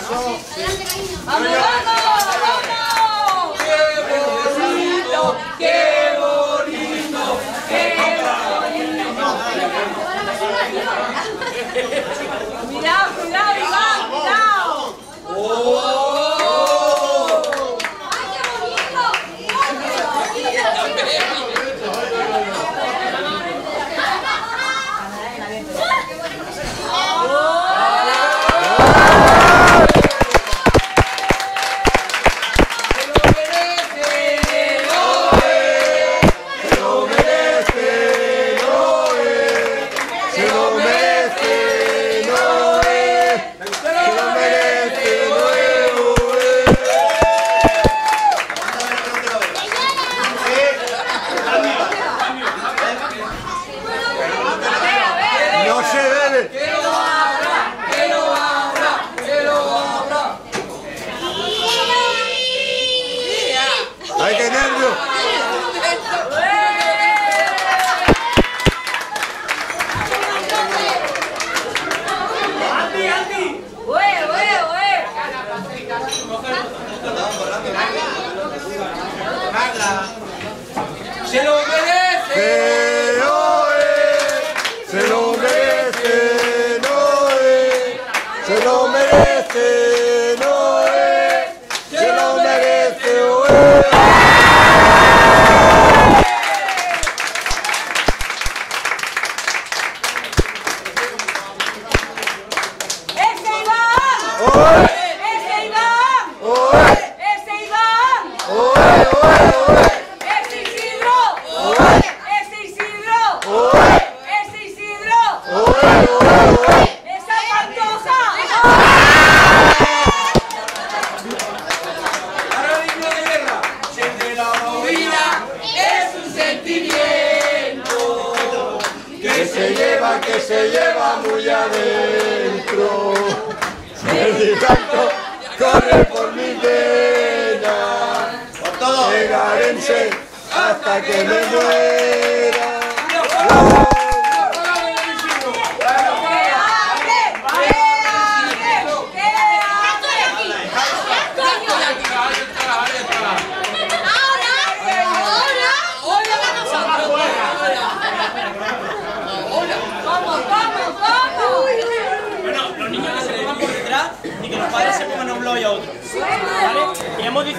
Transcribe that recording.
aplauso. ¡Vamos, vamos! ¡Qué bonito! ¡Qué bonito! ¡Qué bonito! Cuidado, cuidado, Iván, cuidado. ¡Ay, qué bonito! ¡Ay, qué nervio! ¡Se lo merece! Se lo merece, Noé. Se lo merece, Noé. Se lo merece, Noé. ¡Ese Iván! ¡Ese Iván! ¡Ese Iván! ¡Ese Isidro! ¡Ese Isidro! ¡Ese Isidro! ¡Esa Pantoja! Ahora digno de guerra, siempre la movida es un sentimiento Que se lleva muy adentro. El canto corre por mis venas. Llegarense hasta que me muera. Bueno, los niños que se le pongan por detrás y que los padres se pongan a un lado y a otro. ¿Vale? Y hemos